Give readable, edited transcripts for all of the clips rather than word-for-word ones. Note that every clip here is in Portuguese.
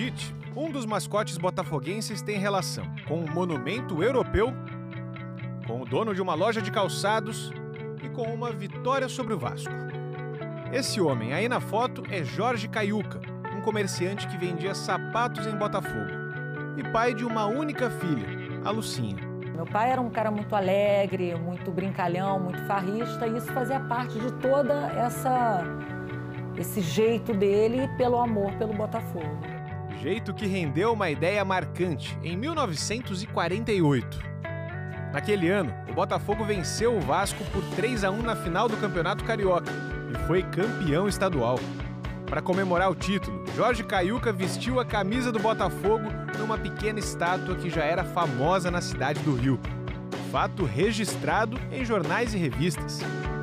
acredite, um dos mascotes botafoguenses tem relação com um monumento europeu, com o dono de uma loja de calçados e com uma vitória sobre o Vasco. Esse homem aí na foto é Jorge Caiuca, um comerciante que vendia sapatos em Botafogo e pai de uma única filha, a Lucinha. Meu pai era um cara muito alegre, muito brincalhão, muito farrista, e isso fazia parte de toda esse jeito dele pelo amor pelo Botafogo. Jeito que rendeu uma ideia marcante em 1948. Naquele ano, o Botafogo venceu o Vasco por 3-1 na final do Campeonato Carioca e foi campeão estadual. Para comemorar o título, Jorge Caiuca vestiu a camisa do Botafogo numa pequena estátua que já era famosa na cidade do Rio. Fato registrado em jornais e revistas.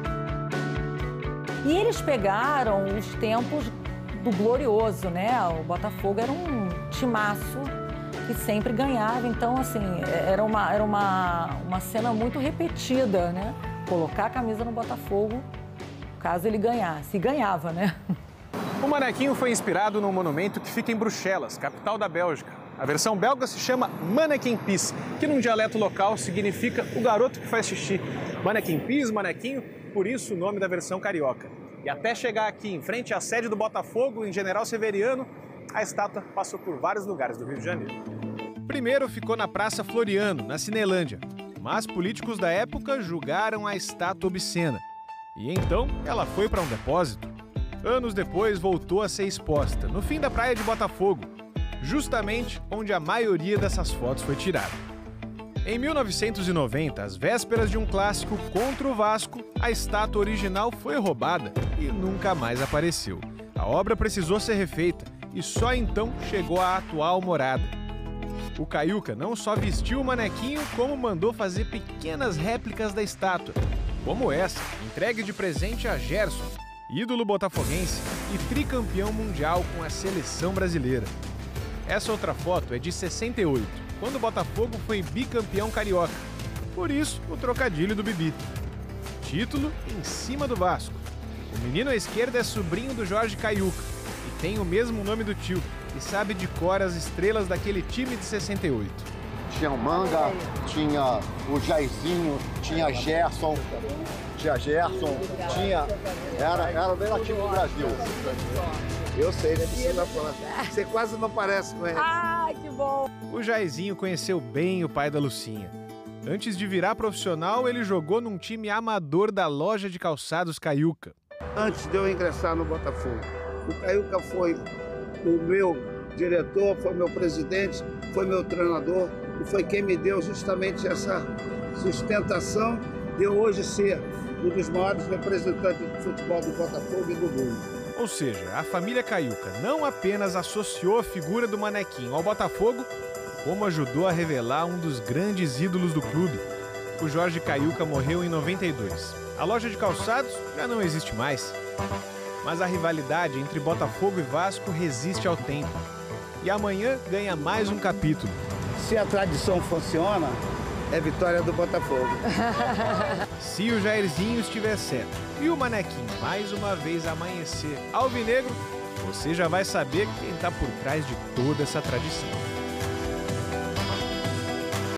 E eles pegaram os tempos do glorioso, né? O Botafogo era um timaço que sempre ganhava, então, assim, era uma cena muito repetida, né? Colocar a camisa no Botafogo, caso ele ganhasse. E ganhava, né? O manequinho foi inspirado num monumento que fica em Bruxelas, capital da Bélgica. A versão belga se chama Manneken-Pis, que num dialeto local significa o garoto que faz xixi. Manneken-Pis, manequinho, por isso o nome da versão carioca. E até chegar aqui em frente à sede do Botafogo, em General Severiano, a estátua passou por vários lugares do Rio de Janeiro. Primeiro ficou na Praça Floriano, na Cinelândia, mas políticos da época julgaram a estátua obscena. E então ela foi para um depósito. Anos depois voltou a ser exposta, no fim da praia de Botafogo, justamente onde a maioria dessas fotos foi tirada. Em 1990, às vésperas de um clássico contra o Vasco, a estátua original foi roubada e nunca mais apareceu. A obra precisou ser refeita e só então chegou à atual morada. O Caiuca não só vestiu o manequinho, como mandou fazer pequenas réplicas da estátua, como essa, entregue de presente a Gerson, ídolo botafoguense e tricampeão mundial com a seleção brasileira. Essa outra foto é de 68, quando o Botafogo foi bicampeão carioca. Por isso, o trocadilho do Bibi. Título em cima do Vasco. O menino à esquerda é sobrinho do Jorge Caiuca e tem o mesmo nome do tio e sabe de cor as estrelas daquele time de 68. Tinha o Manga, tinha o Jairzinho, tinha Gerson. Era o melhor time do Brasil. Eu sei, né? Você quase não parece com ele. Ai, que bom! O Jairzinho conheceu bem o pai da Lucinha. Antes de virar profissional, ele jogou num time amador da loja de calçados Caiuca. Antes de eu ingressar no Botafogo, o Caiuca foi o meu diretor, foi meu presidente, foi meu treinador e foi quem me deu justamente essa sustentação de eu hoje ser um dos maiores representantes do futebol do Botafogo e do mundo. Ou seja, a família Caiuca não apenas associou a figura do manequinho ao Botafogo, como ajudou a revelar um dos grandes ídolos do clube. O Jorge Caiuca morreu em 92. A loja de calçados já não existe mais. Mas a rivalidade entre Botafogo e Vasco resiste ao tempo. E amanhã ganha mais um capítulo. Se a tradição funciona, é vitória do Botafogo. Se o Jairzinho estiver certo e o manequinho mais uma vez amanhecer alvinegro, você já vai saber quem está por trás de toda essa tradição.